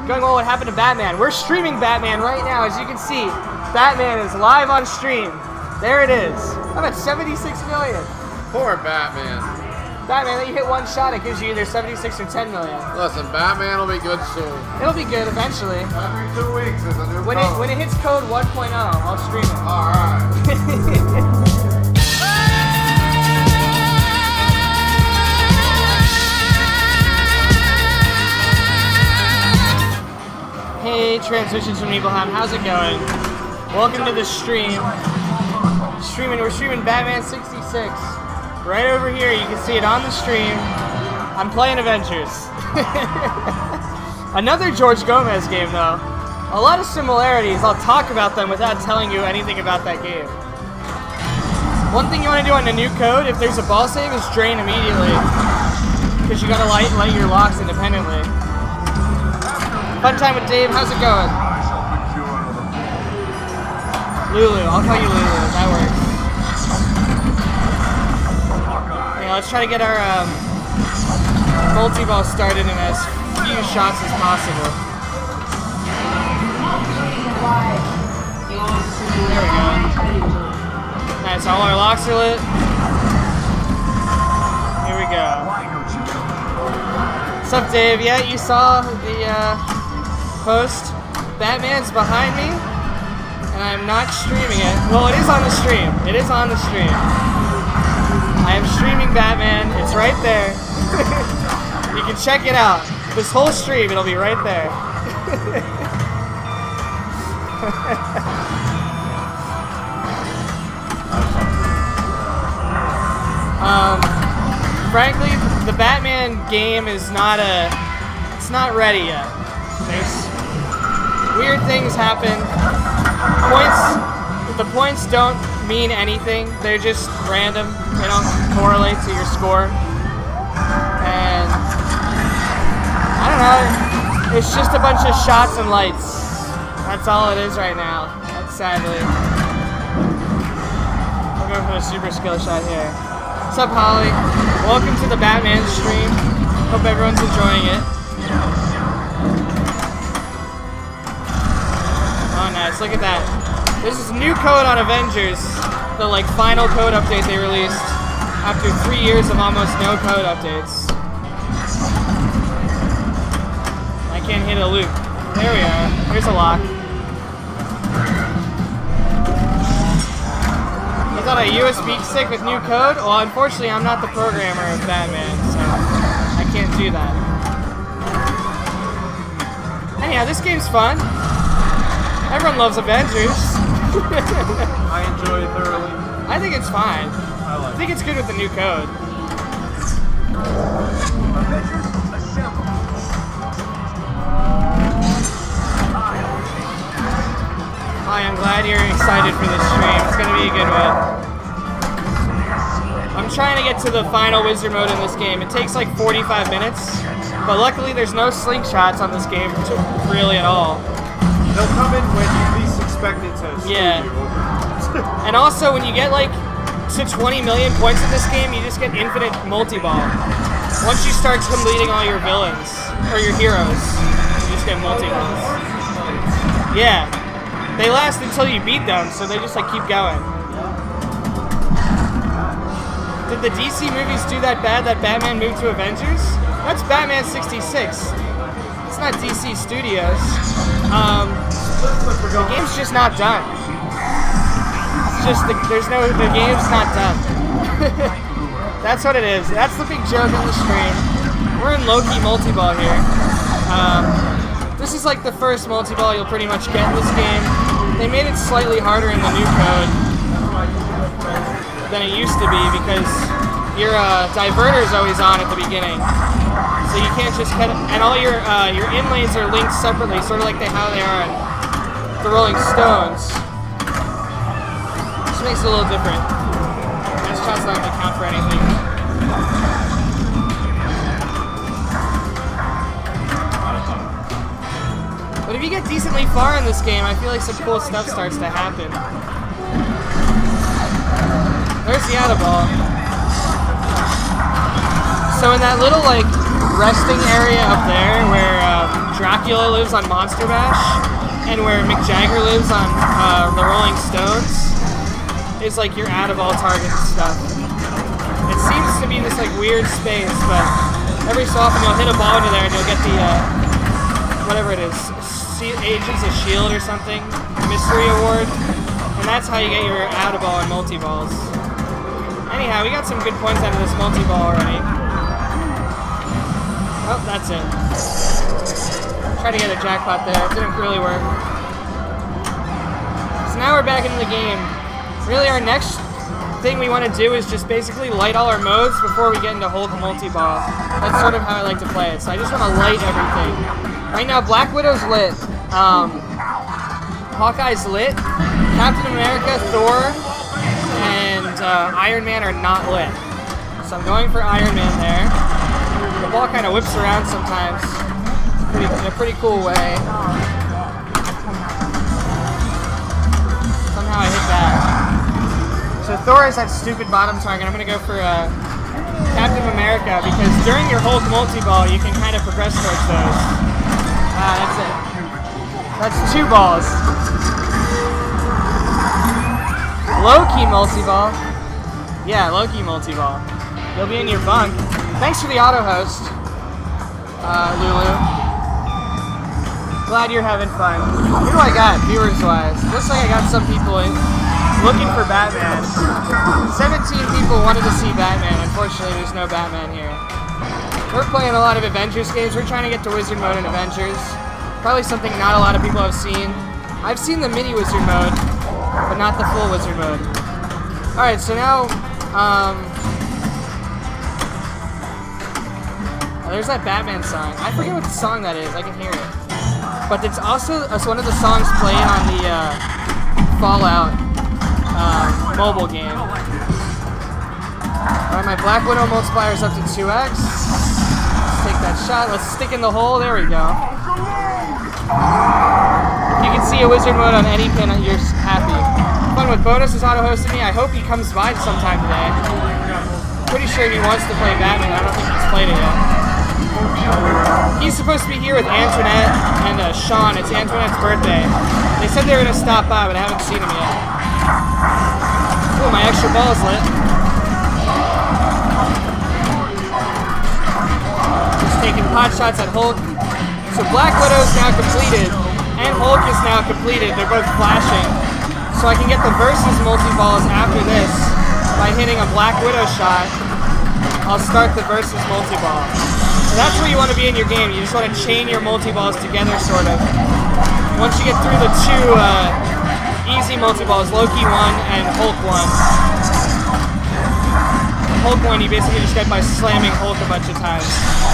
going on what happened to Batman. We're streaming Batman right now, as you can see. Batman is live on stream. There it is. I'm at 76 million. Poor Batman. Batman, you hit one shot, it gives you either 76 or 10 million. Listen, Batman will be good soon. It'll be good eventually. Every 2 weeks is a new when code. When it hits code 1.0, I'll stream it. Alright. Hey, Transitions from Middletown, how's it going? Welcome to the stream. We're streaming Batman 66. Right over here, you can see it on the stream. I'm playing Avengers. Another George Gomez game, though. A lot of similarities. I'll talk about them without telling you anything about that game. One thing you want to do on the new code, if there's a ball save, is drain immediately. Because you gotta light your locks independently. Fun time with Dave, how's it going? Lulu, I'll call you Lulu, that works. Yeah, let's try to get our multi-ball started in as few shots as possible. There we go. Nice, all our locks are lit. Here we go. What's up, Dave? Yeah, you saw the post. Batman's behind me, and I'm not streaming it. Well, it is on the stream. It is on the stream. I am streaming Batman. It's right there. You can check it out. This whole stream, it'll be right there. Frankly, the Batman game is it's not ready yet. There's weird things happen. The points don't mean anything. They're just random. They don't correlate to your score. And I don't know. It's just a bunch of shots and lights. That's all it is right now. Sadly. We're going for a super skill shot here. What's up, Holly? Welcome to the Batman stream. Hope everyone's enjoying it. Oh, nice. Look at that. This is new code on Avengers. The, final code update they released after 3 years of almost no code updates. I can't hit a loop. There we are. Here's a lock. I thought a USB stick with new code? Well, unfortunately, I'm not the programmer of Batman, so I can't do that. Anyhow, this game's fun. Everyone loves Avengers. I enjoy it thoroughly. I think it's fine. I think it's good with the new code. Avengers assemble. Hi, I'm glad you're excited for this stream. It's going to be a good one. I'm trying to get to the final wizard mode in this game. It takes like 45 minutes, but luckily there's no slingshots on this game really at all. They'll come in when you least expect it to. Yeah. And also, when you get to 20 million points in this game, you just get infinite multi-ball. Once you start completing all your villains, or your heroes, you just get multi-balls. Yeah. They last until you beat them, so they just keep going. Did the DC movies do that bad that Batman moved to Avengers? That's Batman 66. It's not DC Studios. The game's just not done. It's just the game's not done. That's what it is. That's the big joke on the stream. We're in low-key multi-ball here. This is the first multi-ball you'll pretty much get in this game. They made it slightly harder in the new code than it used to be because your diverter is always on at the beginning. So you can't just cut it. And all your inlays are linked separately, sort of like how they are in the Rolling Stones. Just makes it a little different. This shot's not going to count for anything. But if you get decently far in this game, I feel like some cool stuff starts to happen. There's the auto ball. So in that little resting area up there where Dracula lives on Monster Bash, and where Mick Jagger lives on the Rolling Stones, is like your out of all target stuff. It seems to be this like weird space, but every so often you'll hit a ball into there and you'll get the whatever it is, Agents of S.H.I.E.L.D. or something, mystery award, and that's how you get your out of ball and multi-balls. Anyhow, we got some good points out of this multi-ball already. Oh, that's it. Tried to get a jackpot there, it didn't really work. So now we're back into the game. Really, our next thing we want to do is just basically light all our modes before we get into Hulk multi-ball. That's sort of how I like to play it. So I just want to light everything. Right now, Black Widow's lit. Hawkeye's lit. Captain America, Thor, and Iron Man are not lit. So I'm going for Iron Man there. The ball kind of whips around sometimes in a pretty cool way. Somehow I hit that. So Thor is that stupid bottom target. I'm going to go for Captain America because during your Hulk multi-ball, you can kind of progress towards those. Ah, that's it. That's 2 balls. Low-key multi-ball. Yeah, low-key multi-ball. You'll be in your bunk. Thanks for the auto-host, Lulu. Glad you're having fun. Who do I got, viewers-wise? Looks like I got some people in looking for Batman. 17 people wanted to see Batman. Unfortunately, there's no Batman here. We're playing a lot of Avengers games. We're trying to get to Wizard Mode in Avengers. Probably something not a lot of people have seen. I've seen the mini Wizard Mode, but not the full Wizard Mode. Alright, so now, there's that Batman song. I forget what song that is. I can hear it. But it's also one of the songs played on the Fallout mobile game. Alright, my Black Widow multiplier is up to 2x. Let's take that shot. Let's stick in the hole. There we go. You can see a Wizard Mode on any pin. You're happy. Fun with Bonus is auto-hosting me. I hope he comes by sometime today. Pretty sure he wants to play Batman. I don't think he's played it yet. He's supposed to be here with Antoinette and Sean. It's Antoinette's birthday. They said they were going to stop by, but I haven't seen him yet. Oh, my extra ball is lit. Just taking pot shots at Hulk. So Black Widow is now completed, and Hulk is now completed. They're both flashing. So I can get the versus multi-balls after this by hitting a Black Widow shot. I'll start the versus multi-ball. So that's where you want to be in your game. You just want to chain your multi-balls together, sort of. Once you get through the 2 easy multi-balls, Loki 1 and Hulk 1. Hulk 1 you basically just get by slamming Hulk a bunch of times.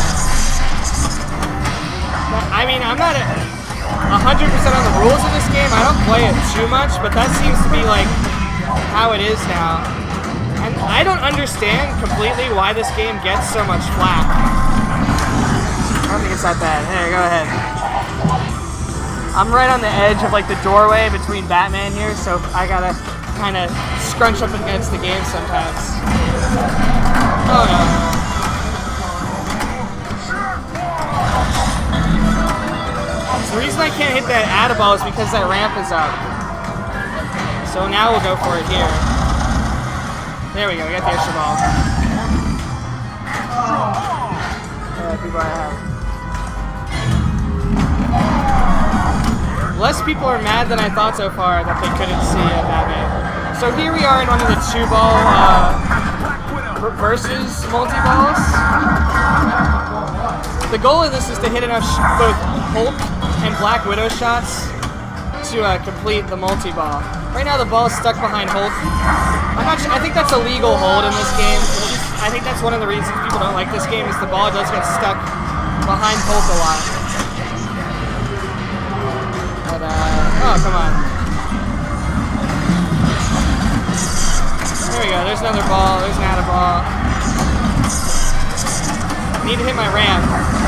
I mean, I'm not 100% on the rules of this game. I don't play it too much, but that seems to be like how it is now. And I don't understand completely why this game gets so much flack. I don't think it's that bad. Here, go ahead. I'm right on the edge of like the doorway between Batman here, so I gotta kind of scrunch up against the game sometimes. Oh no. The reason I can't hit that Add-a-Ball is because that ramp is up. So now we'll go for it here. There we go, we got the extra ball. Yeah, people I have. Less people are mad than I thought so far that they couldn't see Batman. So here we are in one of the 2-ball versus multi-balls. The goal of this is to hit enough both Hulk and Black Widow shots to complete the multi-ball. Right now the ball is stuck behind Hulk. I'm not sure, I think that's a legal hold in this game. I think that's one of the reasons people don't like this game is the ball does get stuck behind Hulk a lot. But, oh, come on. There we go, there's another ball, there's an Add-a-Ball. I need to hit my ramp.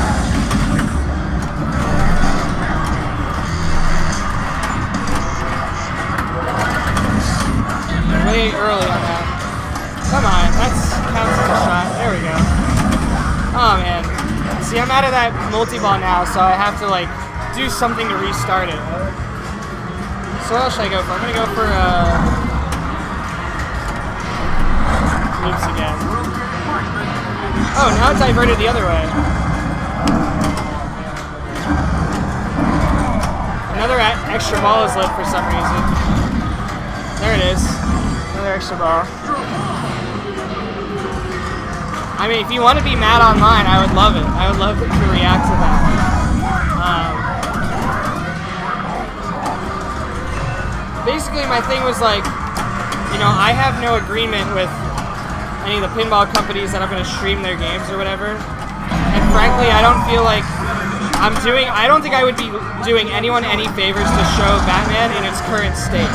Way early on that. Come on, that's counts as a shot. There we go. Oh man. See, I'm out of that multi-ball now, so I have to like do something to restart it. So what else should I go for? I'm gonna go for loops again. Oh, now it's diverted the other way. Another extra ball is lit for some reason. There it is. Another extra ball. I mean, if you want to be mad online, I would love it. I would love to react to that. Basically, my thing was like, you know, I have no agreement with any of the pinball companies that are going to stream their games or whatever. And frankly, I don't feel like I don't think I would be doing anyone any favors to show Batman in its current state.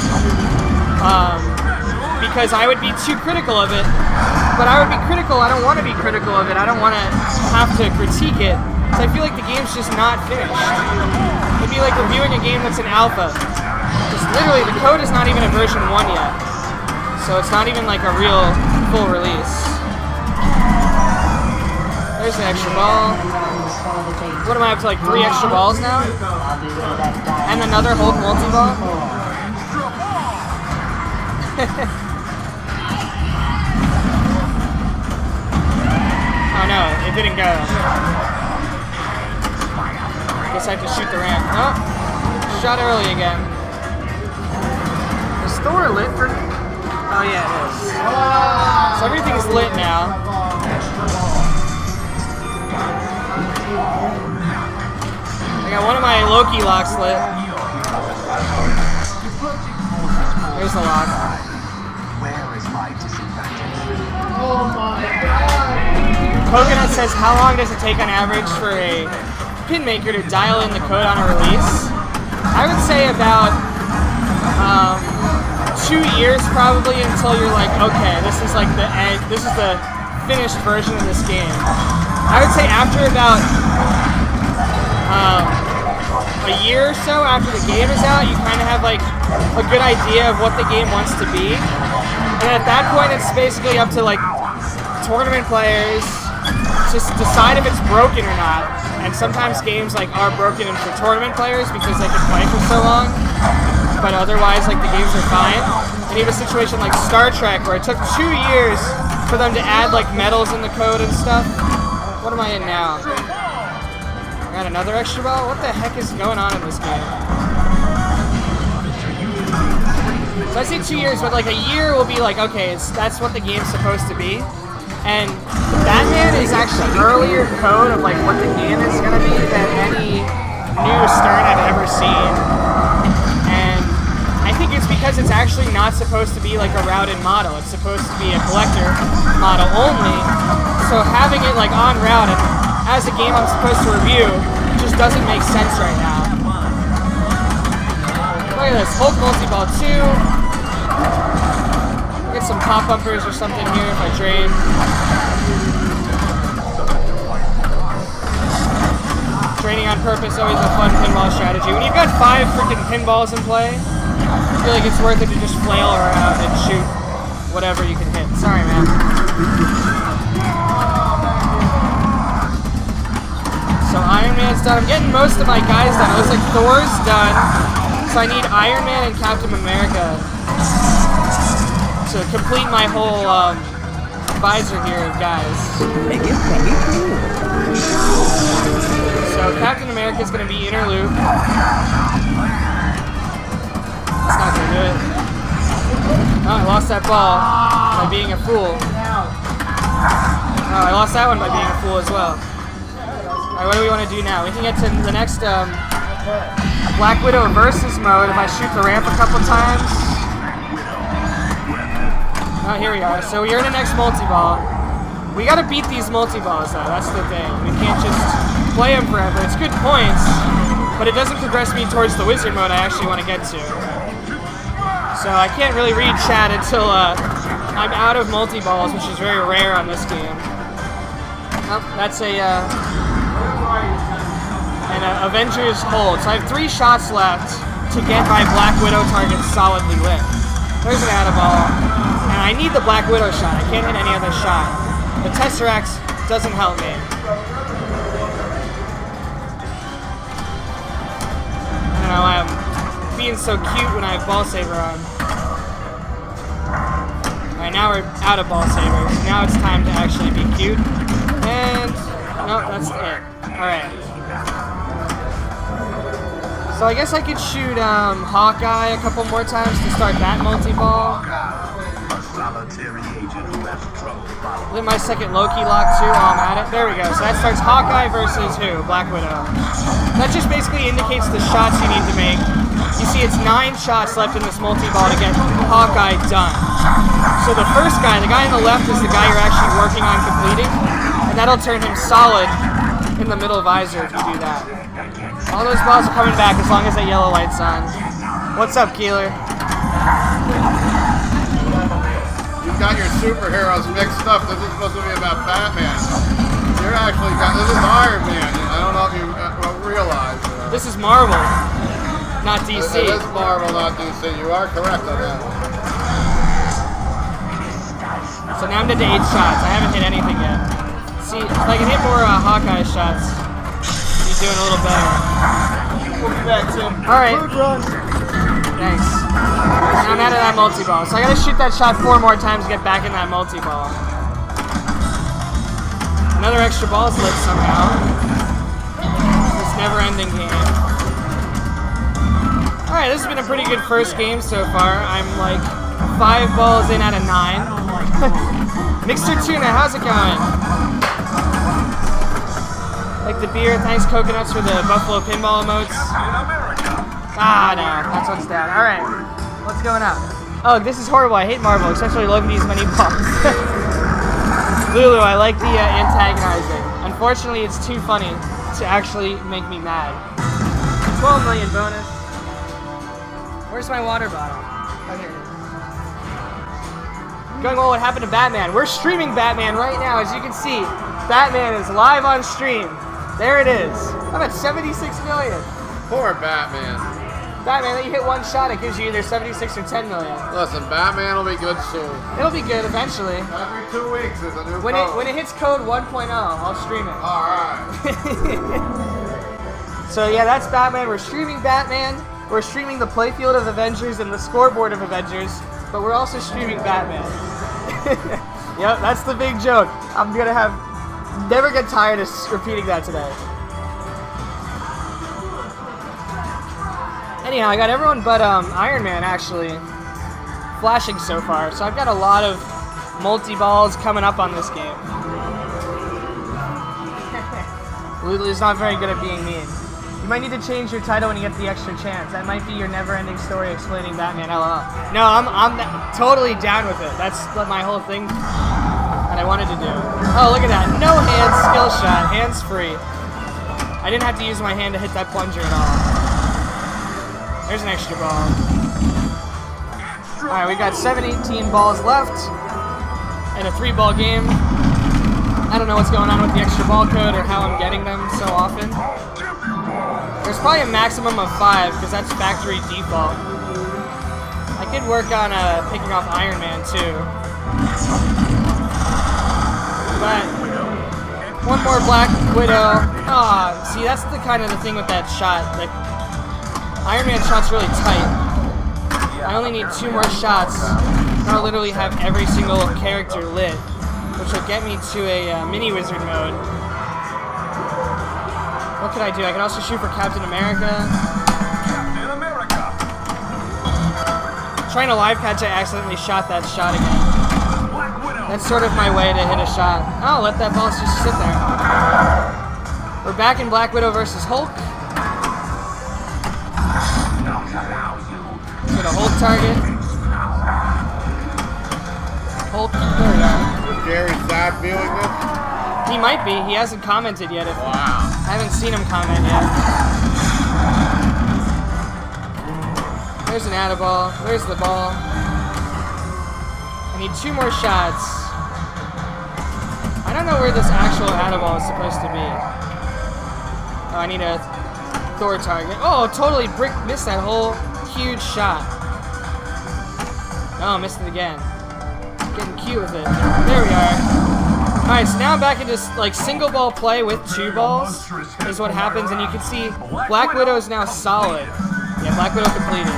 Because I would be too critical of it. But I would be critical, I don't want to be critical of it. I don't want to have to critique it. Because I feel like the game's just not finished. It'd be like reviewing a game that's in alpha. Just literally, the code is not even in version 1 yet. So it's not even like a real full release. There's an extra ball. What am I up to, like 3 extra balls now? And another Hulk multi-ball? Oh no, it didn't go. Guess I have to shoot the ramp. Oh, shot early again. Is Thor lit for me? Oh yeah, it is. So everything's lit now. I got one of my Loki locks lit. There's the lock. Oh my god! Coconut says, how long does it take on average for a pin maker to dial in the code on a release? I would say about 2 years probably until you're like, okay, this is like the end, this is the finished version of this game. I would say after about a year or so after the game is out, you kind of have like a good idea of what the game wants to be. And at that point, it's basically up to like tournament players to decide if it's broken or not. And sometimes games like are broken for tournament players because they can play for so long. But otherwise, like the games are fine. And you have a situation like Star Trek where it took 2 years for them to add like medals in the code and stuff. What am I in now? I got another extra ball? What the heck is going on in this game? So I say 2 years, but like a year will be like, okay, that's what the game's supposed to be. And Batman is actually earlier code of like what the game is gonna be than any new Stern I've ever seen. And I think it's because it's actually not supposed to be like a routed model. It's supposed to be a collector model only. So having it like on route and as a game I'm supposed to review just doesn't make sense right now. Look at this, Hulk multi-ball 2. Get some pop bumpers or something here if I trade. Trading on purpose, always a fun pinball strategy. When you've got 5 freaking pinballs in play, I feel like it's worth it to just flail around and shoot whatever you can hit. Sorry, man. So Iron Man's done. I'm getting most of my guys done. It looks like Thor's done. So I need Iron Man and Captain America to complete my whole visor here of guys. So Captain America is going to be inner loop. That's not going to do it. Oh, I lost that ball by being a fool. Oh, I lost that one by being a fool as well. Alright, what do we want to do now? We can get to the next Black Widow versus mode if I shoot the ramp a couple times. Oh, here we are. So we're in the next multi-ball. We gotta beat these multi-balls though, that's the thing. We can't just play them forever. It's good points, but it doesn't progress me towards the wizard mode I actually want to get to. So I can't really read chat until I'm out of multi-balls, which is very rare on this game. Oh, that's an Avengers hold. So I have 3 shots left to get my Black Widow target solidly lit. There's an out-of-ball. And I need the Black Widow shot. I can't hit any other shot. The Tesseract doesn't help me. being so cute when I have ball saver on. Alright, now we're out of ball savers. Now it's time to actually be cute. And no, that's it. Alright. So I guess I could shoot Hawkeye a couple more times to start that multi-ball. Then my second Loki lock too while I'm at it. There we go. So that starts Hawkeye versus who? Black Widow. That just basically indicates the shots you need to make. You see it's 9 shots left in this multi-ball to get Hawkeye done. So the first guy, the guy on the left, is the guy you're actually working on completing. And that'll turn him solid in the middle visor if you do that. All those balls are coming back as long as that yellow light's on. What's up, Keeler? You've got your superheroes mixed up. This is supposed to be about Batman. You're actually got this is Iron Man. I don't know if you realize. This is Marvel, not DC. It is Marvel, not DC. You are correct on that one. So now I'm down to 8 shots. I haven't hit anything yet. See, if I can hit more Hawkeye shots, he's doing a little better. We'll be back soon. Alright. Thanks. Now I'm out of that multi-ball. So I gotta shoot that shot 4 more times to get back in that multi-ball. Another extra ball's lit somehow. This never-ending game. Alright, this has been a pretty good first game so far. I'm like 5 balls in out of 9. Mixer Tuna, how's it going? Like the beer, thanks Coconuts for the Buffalo Pinball emotes. Ah, no, that's what's down. Alright, what's going on? Oh, this is horrible. I hate Marvel, especially love these many balls. Lulu, I like the antagonizing. Unfortunately, it's too funny to actually make me mad. 12 million bonus. Where's my water bottle? Oh, here it is. Going on what happened to Batman. We're streaming Batman right now, as you can see. Batman is live on stream. There it is. I'm at 76 million. Poor Batman. Batman, let you hit 1 shot, it gives you either 76 or 10 million. Listen, Batman will be good soon. It'll be good eventually. Every 2 weeks is a new When code. it hits code 1.0, I'll stream it. Alright. So yeah, that's Batman. We're streaming Batman. We're streaming the playfield of Avengers and the scoreboard of Avengers, but we're also streaming Batman. Yep, that's the big joke. I'm gonna never get tired of repeating that today. Anyhow, I got everyone but Iron Man actually flashing so far, so I've got a lot of multi-balls coming up on this game. Lulu's not very good at being mean. You might need to change your title when you get the extra chance. That might be your never-ending story explaining Batman, LOL. No, I'm totally down with it. That's my whole thing that I wanted to do. Oh, look at that. No hands, skill shot, hands free. I didn't have to use my hand to hit that plunger at all. There's an extra ball. Alright, we got 7-18 balls left in a 3-ball game. I don't know what's going on with the extra ball code or how I'm getting them so often. There's probably a maximum of 5 because that's factory default. I could work on picking off Iron Man too. But one more Black Widow. Ah, see, that's the kind of the thing with that shot. Like, Iron Man shot's really tight. I only need 2 more shots. I'll literally have every single character lit, which will get me to a mini wizard mode. What could I do? I can also shoot for Captain America. Trying to live catch, I accidentally shot that shot again. That's sort of my way to hit a shot. Oh, let that ball just sit there. We're back in Black Widow versus Hulk. Get a Hulk target. Hulk, there we go. Is Gary Zach viewing this? He might be. He hasn't commented yet. Wow. I haven't seen him comment yet. There's an add-a-ball. There's the ball. I need 2 more shots. I don't know where this actual add-a-ball is supposed to be. Oh, I need a Thor target. Oh, totally missed that whole huge shot. Oh, missed it again. Getting cute with it. There we are. Alright, so now I'm back into like single ball play with 2 balls is what happens, and you can see Black Widow is now solid. Yeah, Black Widow completed.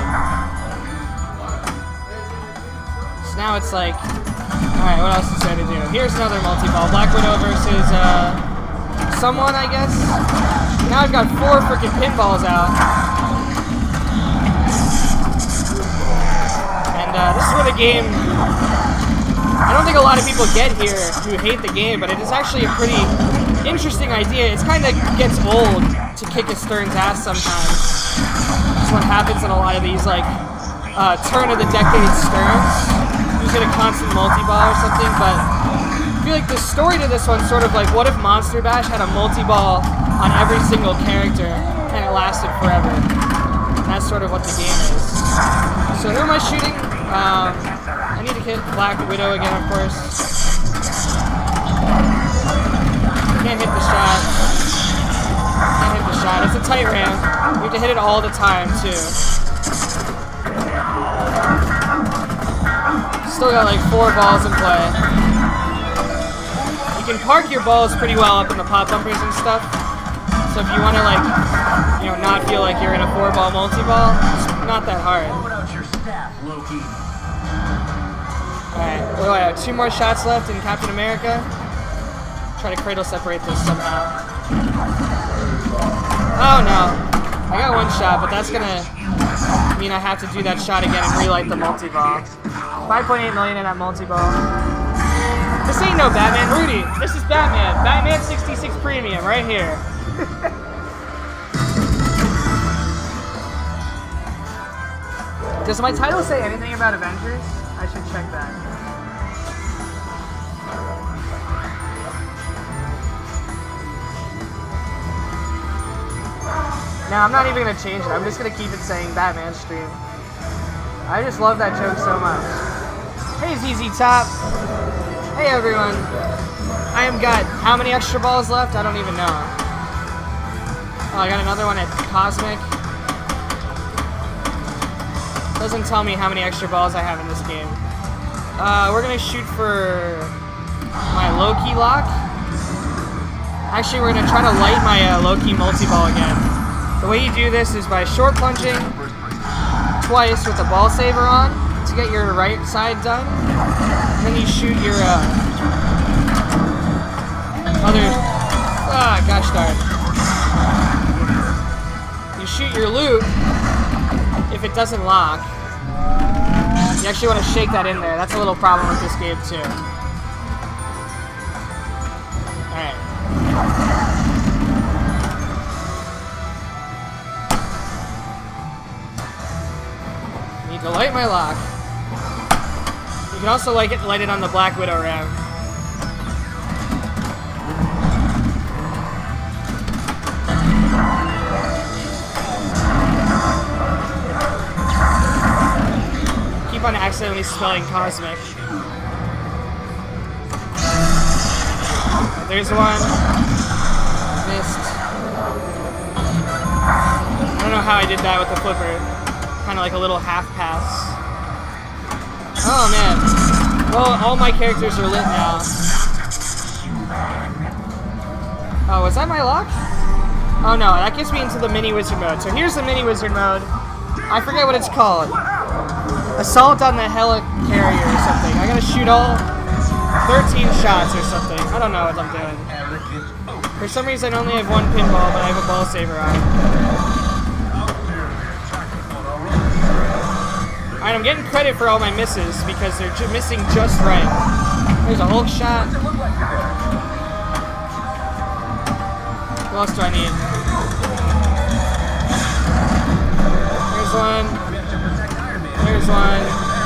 So now it's like, alright, what else is there to do? Here's another multi-ball. Black Widow versus someone, I guess. Now I've got 4 freaking pinballs out. And this is where the game, I don't think a lot of people get here who hate the game, but it is actually a pretty interesting idea. It kind of gets old to kick a Stern's ass sometimes. That's what happens in a lot of these, like, turn of the decade Sterns. You get a constant multi-ball or something, but I feel like the story to this one's sort of like, what if Monster Bash had a multi-ball on every single character and it lasted forever? And that's sort of what the game is. So who am I shooting? I need to hit Black Widow again, of course. Can't hit the shot. Can't hit the shot. It's a tight ramp. You have to hit it all the time, too. Still got like 4 balls in play. You can park your balls pretty well up in the pop bumpers and stuff. So if you want to, like, you know, not feel like you're in a 4-ball multi-ball, it's not that hard. Alright, what do I have? 2 more shots left in Captain America. Try to cradle separate this somehow. Oh no. I got 1 shot, but that's gonna mean I have to do that shot again and relight the multi-ball. 5.8 million in that multi-ball. This ain't no Batman, Rudy. This is Batman. Batman 66 Premium right here. Does my title say anything about Avengers? I should check that. No, I'm not even going to change it. I'm just going to keep it saying Batman stream. I just love that joke so much. Hey, ZZ Top. Hey, everyone. I have got how many extra balls left? I don't even know. Oh, I got another one at Cosmic. Doesn't tell me how many extra balls I have in this game. We're gonna shoot for my Loki lock. Actually, we're gonna try to light my Loki multi-ball again. The way you do this is by short plunging twice with the ball saver on to get your right side done. And then you shoot your other. Gosh darn. You shoot your loop. If it doesn't lock, you actually want to shake that in there. That's a little problem with this game too. Alright. Need to light my lock. You can also light it on the Black Widow ramp. On accidentally spelling Cosmic. There's one. Missed. I don't know how I did that with the flipper. Kind of like a little half pass. Oh man. Well, all my characters are lit now. Oh, was that my lock? Oh no, that gets me into the mini wizard mode. So here's the mini wizard mode. I forget what it's called. Assault on the helicarrier or something. I gotta shoot all 13 shots or something. I don't know what I'm doing. For some reason I only have 1 pinball, but I have a ball saver on. Alright, I'm getting credit for all my misses because they're missing just right. There's a Hulk shot. What else do I need? There's one. There's one.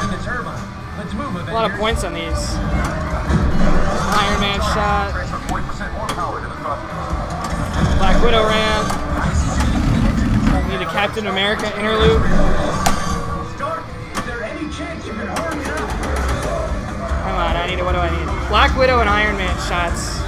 A lot of points on these. Iron Man shot. Black Widow ramp. Need a Captain America interlude. Come on, what do I need? Black Widow and Iron Man shots.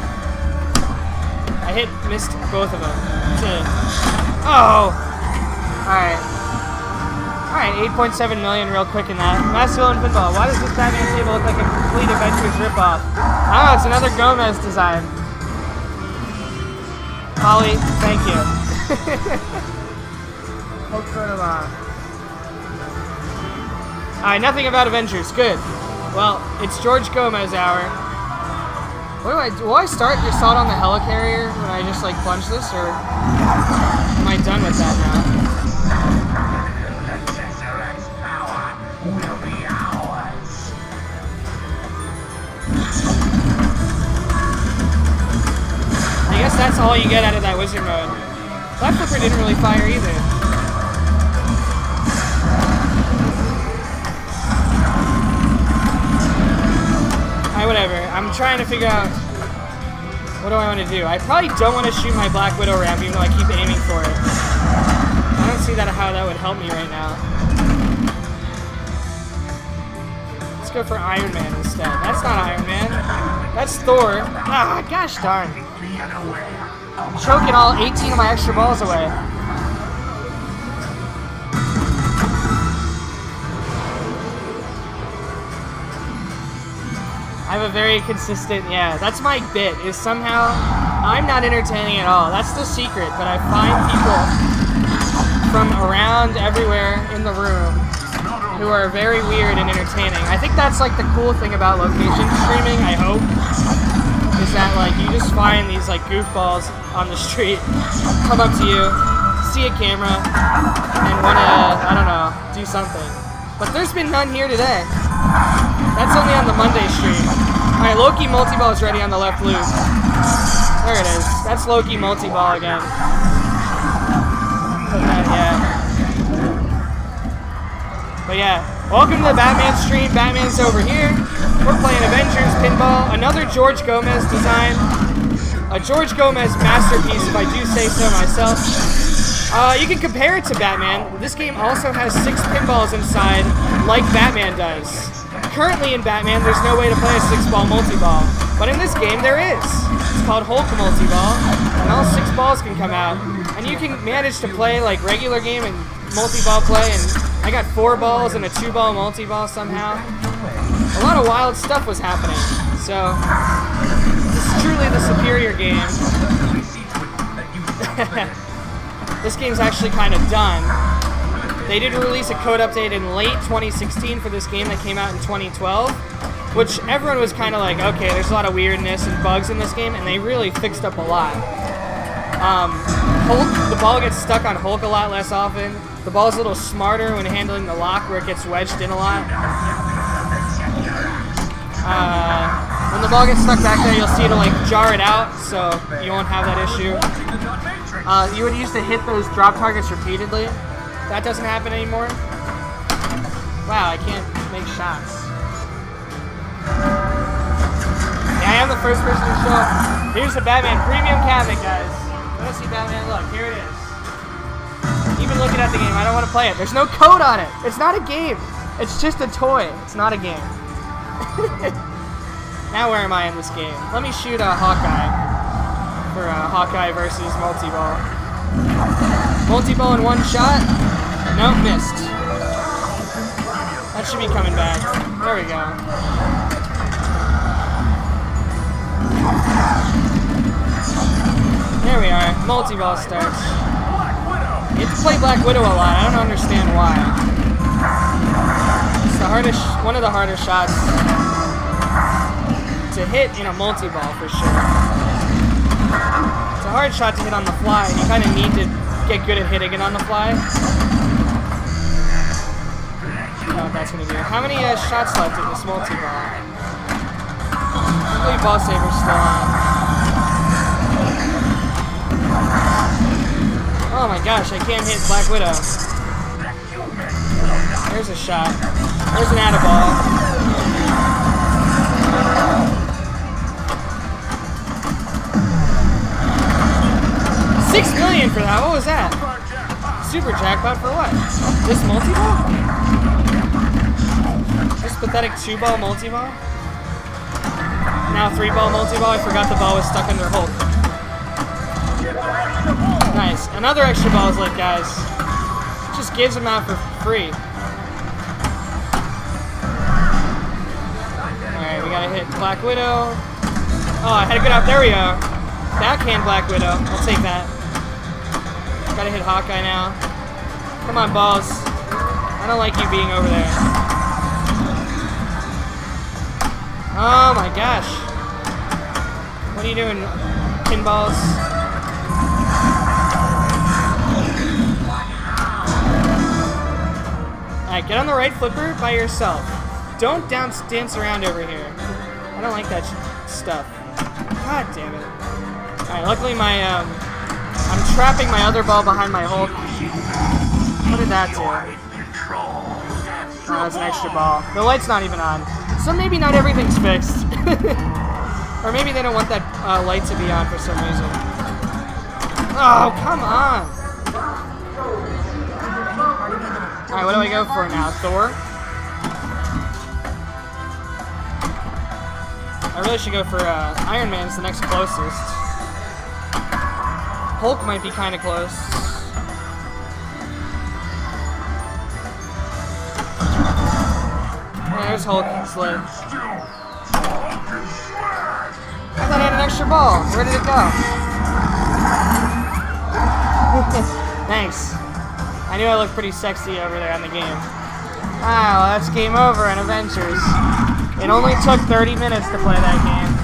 I missed both of them. Oh! Alright. Alright, 8.7 million real quick in that. Masculine Pinball. Why does this Batman table look like a complete Avengers ripoff? Oh, it's another Gomez design. Holly, thank you. Poke fun of Alright, nothing about Avengers. Good. Well, it's George Gomez hour. What do I do? Will I start your assault on the helicarrier when I just like punch this, or am I done with that now? I guess that's all you get out of that wizard mode. That flipper didn't really fire either. Whatever. I'm trying to figure out what do I want to do. I probably don't want to shoot my Black Widow ramp even though I keep aiming for it. I don't see how that would help me right now. Let's go for Iron Man instead. That's not Iron Man. That's Thor. Ah, gosh darn. I'm choking all 18 of my extra balls away. I have a very consistent, yeah, that's my bit, is somehow I'm not entertaining at all. That's the secret, but I find people from around everywhere in the room who are very weird and entertaining. I think that's like the cool thing about location streaming, I hope, is that like you just find these like goofballs on the street, come up to you, see a camera, and wanna, I don't know, do something. But there's been none here today. That's only on the Monday stream. Alright, Loki multi-ball is ready on the left loop. There it is. That's Loki multi-ball again. But yeah, welcome to the Batman stream. Batman's over here. We're playing Avengers Pinball. Another George Gomez design. A George Gomez masterpiece, if I do say so myself. You can compare it to Batman. This game also has 6 pinballs inside, like Batman does. Currently in Batman, there's no way to play a 6-ball multi-ball, but in this game there is. It's called Hulk multi-ball, and all 6 balls can come out, and you can manage to play like regular game and multi-ball play, and I got 4 balls and a 2-ball multi-ball somehow. A lot of wild stuff was happening, so this is truly the superior game. This game's actually kind of done. They did release a code update in late 2016 for this game that came out in 2012, which everyone was kind of like, okay, there's a lot of weirdness and bugs in this game, and they really fixed up a lot. Hulk, the ball gets stuck on Hulk a lot less often. The ball's a little smarter when handling the lock, where it gets wedged in a lot. When the ball gets stuck back there, you'll see it'll like jar it out, so you won't have that issue. You would used to hit those drop targets repeatedly. That doesn't happen anymore. Wow, I can't make shots. Yeah, I am the first person to show up. Here's the Batman Premium cabinet, guys. You want to see Batman? Look, here it is. Even looking at the game, I don't want to play it. There's no code on it. It's not a game. It's just a toy. It's not a game. Now where am I in this game? Let me shoot a Hawkeye for Hawkeye versus multi-ball. Multi-ball in one shot. Nope, missed. That should be coming back. There we go. There we are. Multi-ball starts. You have to play Black Widow a lot. I don't understand why. It's the hardest, one of the harder shots to hit in a multi-ball for sure. It's a hard shot to hit on the fly, and you kind of need to get good at hitting it on the fly. I don't know what that's going to do. How many shots left in this multi-ball? Hopefully Ball Saber's still on. Oh my gosh, I can't hit Black Widow. There's a shot. There's an add-a-ball. $6 million for that. What was that? Super jackpot for what? This multi-ball? This pathetic 2-ball multi-ball? Now 3-ball multi-ball. I forgot the ball was stuck under Hulk. Nice. Another extra ball is lit, guys. Just gives them out for free. Alright, we gotta hit Black Widow. Oh, I had to get out. There we go. Backhand Black Widow. I'll take that. Gotta hit Hawkeye now. Come on, balls. I don't like you being over there. Oh my gosh. What are you doing, pinballs? Alright, get on the right flipper by yourself. Don't dance around over here. I don't like that stuff. God damn it. Alright, luckily I'm trapping my other ball behind my Hulk. What did that do? Oh, that's an extra ball. The light's not even on. So maybe not everything's fixed. Or maybe they don't want that light to be on for some reason. Oh, come on! Alright, what do I go for now? Thor? I really should go for Iron Man's the next closest. Hulk might be kind of close. Yeah, there's Hulk. It's lit. I thought I had an extra ball. Where did it go? Thanks. I knew I looked pretty sexy over there on the game. Ah, well, that's game over in Avengers. It only took 30 minutes to play that game.